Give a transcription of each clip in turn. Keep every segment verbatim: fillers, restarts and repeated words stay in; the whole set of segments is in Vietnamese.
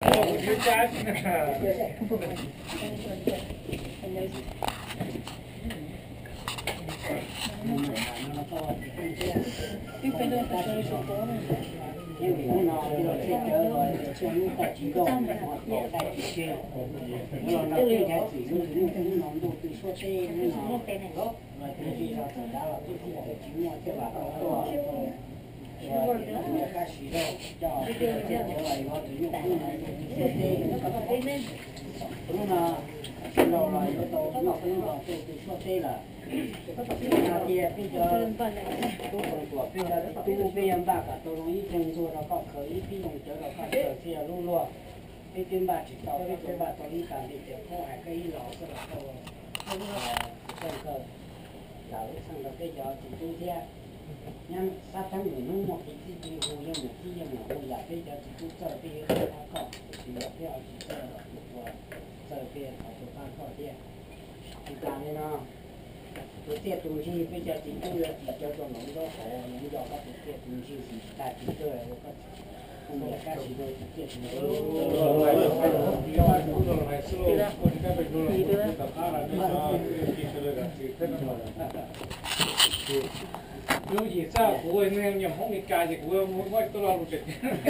因为我呢，这个这个像你在几个，我在几些，我那这台水就是那个浓度，比如说这那个，我就是要知道就是那个寂寞对吧？我我我开始了，叫这个这个了以后就用用来说这，我呢，知道了以后都那个那个就就说这了。那些比较多工作，比较比如别人办个都容易工作的话，可以比用这个话这些路路，一边把知道，一边把道理讲的点破，还可以老师了都呃上课，老师上的比较集中些，像沙滩里弄么给自己互用的，自己用的也比较集中这边他搞，比较比较这我这边他就办搞点，是这样的呢。这些东西比较集中的，叫做农作好，农作好这些东西是大集中的，我看，我们开始都这些东西。有几次我会那样红的家的，我我我都老路子。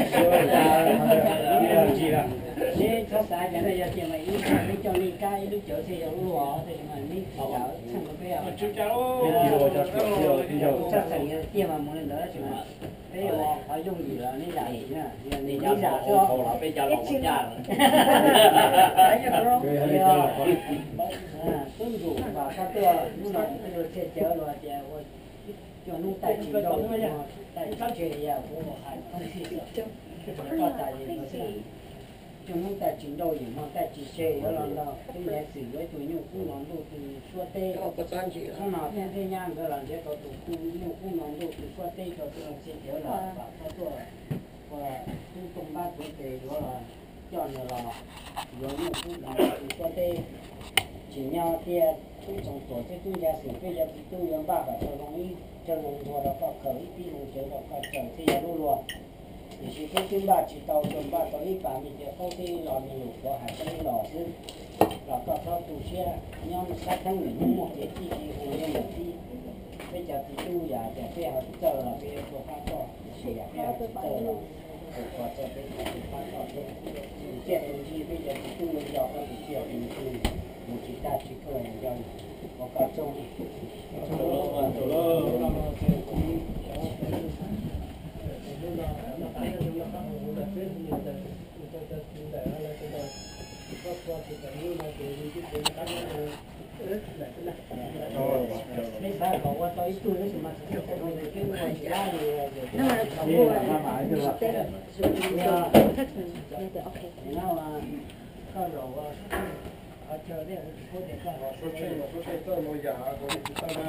你他啥人来要见嘛？你你叫你家，你叫谁要路啊？这什么？你找唱个歌啊？就叫咯。这成日见嘛冇人得什么？哎我我用你了，你咋行啊？你咋说？好了，被家老家了。哎呀，对呀。嗯，孙子吧，他这路上这个这交了的我。就弄带筋肉的嘛，带这也我还东西的，到大人不是，就弄带筋肉的嘛，带这些有人了，今年四月就用工农路的说对，从那边这两个人这个都用工农路的说对，就这种解决了，把他做，我都东巴都给有了，叫你了，有用工农路的说对，尽量的。这种做这种家是比较多元化的，就容易就农作的话，可以比农作的话，整这些路路，也是这种吧，知道种吧，所以把你的后地老民有活，还是老师，老高高读些，你要沙滩里弄么些地皮，我也有地，比较集中呀，就不要走了，不要说发作，是呀，不要走了，或者被发作，这些东西比较集中的要或者比较集中。我去大去个人教育，我告诉你，走了，走了，那么这我们小孩子，那那那反正就要看我的真是的，这这现在来这个，包括这个有那个有些人他们是，呃，来来来，没啥搞，我到一堆什么，这这东西跟我家里有，那么搞过来，是吧？是是是，他可能那个 OK， 然后啊，烤肉啊。啊，这这说的干好，说这个说这这么雅，我们去上班。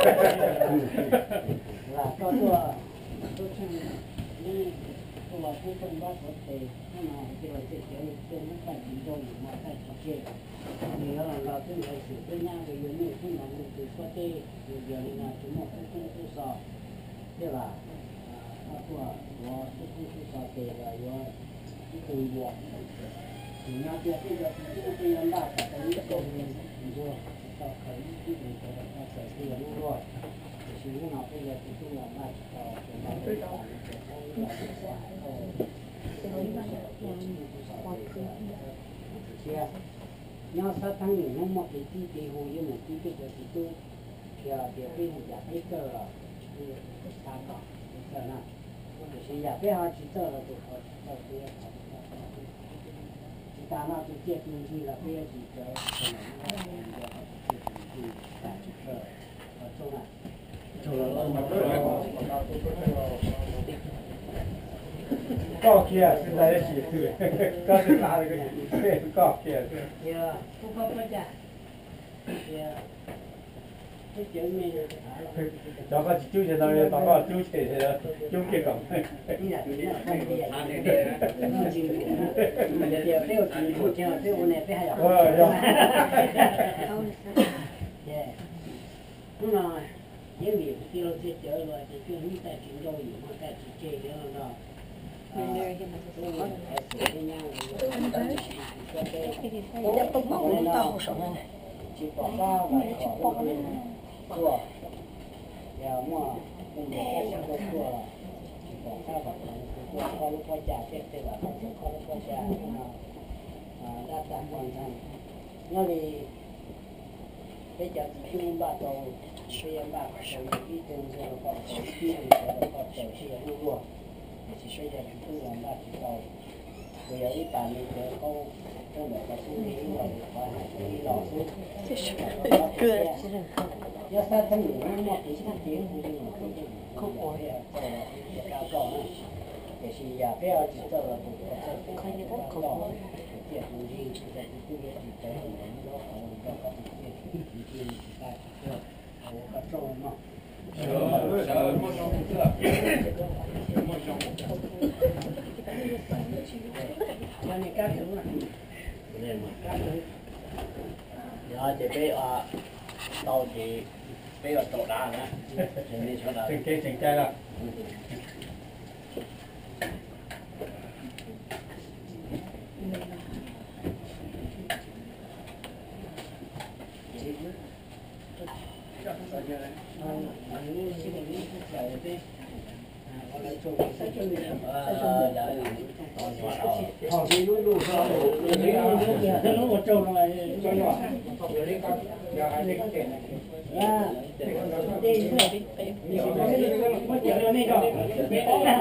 是吧？到这都是你，我不懂吧？我得看嘛，这个这些这能干几周嘛？干几届？你要老真开始，人家这有没有困难？就说这有有的呢，怎么分工不少，对吧？啊，他说我分工不少，这个有一工作。你要这这个这个对人大，等于说你说到可以这种说的，那在这个路路，就是用了这个这种的那到到这个这个这个还有这个花科这些，你要沙滩里弄么给地地户用的地这个地都，要要被人家这个了，就是参考，这那，就是也不要去做了，就好到这个。大那就接东西了，不要去找可能的那个去去打这个呃中啊。中了，那不然我我到都说这个高铁现在也是对，刚才拿了个对高铁对。有，不可不假，有。大家就现在大家就现在就这个。你那你那看的呀？嗯，经理，也没有经理，这样这我那边还要。哦，要。对，那么因为第二节交了，就就你在荆州有嘛，在这这个了。嗯，还是这样的。 Ủa, tôi bảo nó tao một sống này. Chỉ bỏ ra vài cỏ lên chùa. Giờ mà cùng để các sản phẩm chùa là chỉ bỏ ra vài cỏ qua lúc qua trà chết thì là không sẽ qua lúc qua trà nhưng mà đa dạng hoàn thành. Nhớ thì bây giờ chỉ chung ba tàu bây giờ ba tàu đi từ giờ còn tàu kia giờ còn tàu kia luôn luôn. Chỉ bây giờ chúng tôi làm ba chỉ tàu. Bây giờ đi bàn đi giờ câu trong đó có số đi rồi có hai đi lò số. Cười. Do sao thân người nó một tí sáng tiếng thì mình không thể không có hệ cho cao cỏ nữa. Để chỉ giờ bây giờ chỉ cho là một cái không như thế không có. Việc gì thì phải cứ việc gì tới nó nó có có việc gì thì phải được. Có trâu mà. Cho nên các thứ này. Nên mà các thứ. Giờ thì bây giờ tàu thì bây giờ tàu đá nữa. Nên cho là tình kế tình trai là họ đi luôn luôn sao đấy nó nó một trâu này cho nhỏ giờ hai đứa tiền này à đi thôi đi mất tiền rồi đi rồi bé ốm nè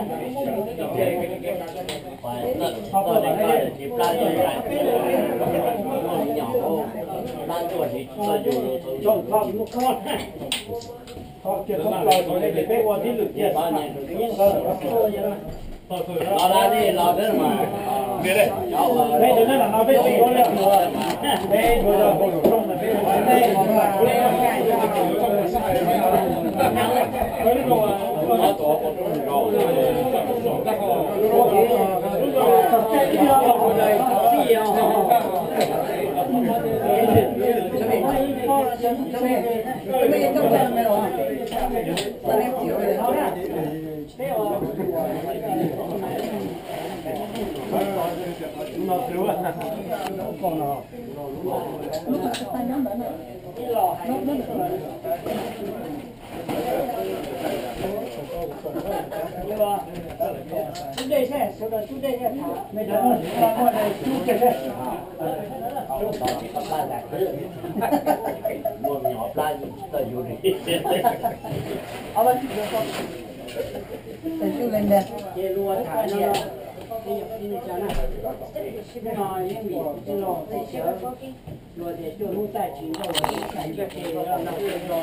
họ có để cái gì plan rồi nhỏ plan rồi thì cho con một con họ chưa không lo rồi để bé qua thì lực tiền nhưng mà thôi vậy đó lò ra đi lò thế mà đây đây là nó biết gì có lẽ đây rồi rồi rồi trong là biết đây nó tổ của nó nó thiếu à còn nó chú đây sẽ số đó chú đây sẽ thả mấy đứa nó qua đây chú kia đấy chú đó chỉ có ba là mua nhỏ ba gì tới vô đi ở bên Tại chú lên đây. kia luôn thả nó bây giờ đi cho nó nó những gì cho nó để chờ rồi để cho nó tài chính rồi tài cho cái nó nó nó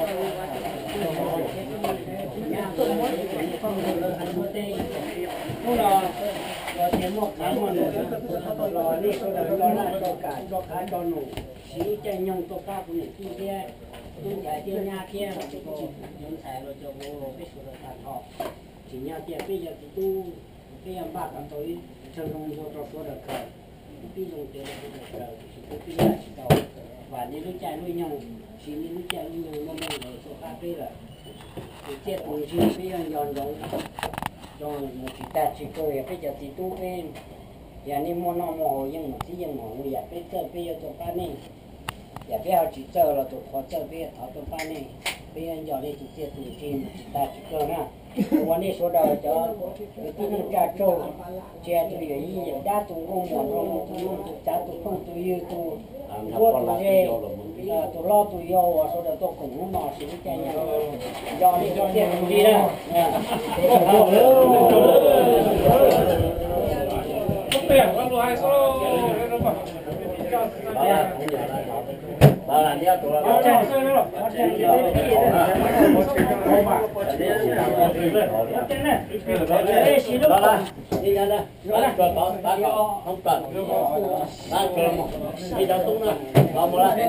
nhà tôi muốn không được ăn mua tê nó là rồi tiền một cái mà nữa rồi đi tôi là lo lại cho cả cho cả cho nụ chỉ cho nhung tôi cao của này kia tôi giải tiền nhà kia mà tôi dùng xài rồi cho vô cái số là thọ chỉ nhà tiền bây giờ thì tôi bây giờ bác làm tôi chân không cho tôi số được rồi bây giờ tiền được rồi thì tôi bây giờ chỉ đầu và đi lúc chạy lui nhau chỉ đi lúc chạy lui nhau mong mong rồi số khác đây là thì chết cũng chỉ bây giờ dọn dọn rồi một chỉ ta chỉ coi bây giờ thì tôi em giờ nên mua nó mua nhưng mà chỉ nhưng mà bây giờ bây giờ bây giờ tôi bán này giờ bây giờ chỉ chờ là tôi khó chờ bây giờ tháo tôi bán này bây giờ giờ đây chỉ chết cũng chỉ ta chỉ coi haวันนี้โซดาจะที่นี่จะโจเจ้าตัวใหญ่ยี่ด้าตัวงงหมดเราตัวงงตัวจ้าตัวคงตัวยืดตัววัวตัวเย่ตัวล้อตัวยาวโซดาตัวขงหม้อสิ่งที่เนี่ยยอนี่เสียดีนะเปลี่ยนวันดูไฮโซ bảo là đeo tụi nó bảo là đi ra đây bán cờ có bán cờ không cần bán cờ một đi đâu tung nữa vào một lại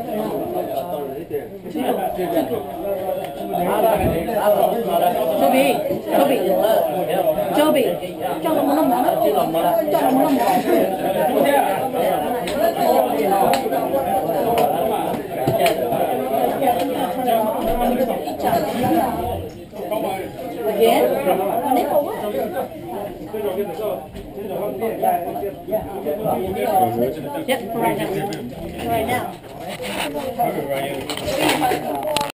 Châu Bị, Châu Bị, Châu Bị, cho nó một năm nữa, cho nó một năm Again? Nếp không á? Yep, right now. Right now.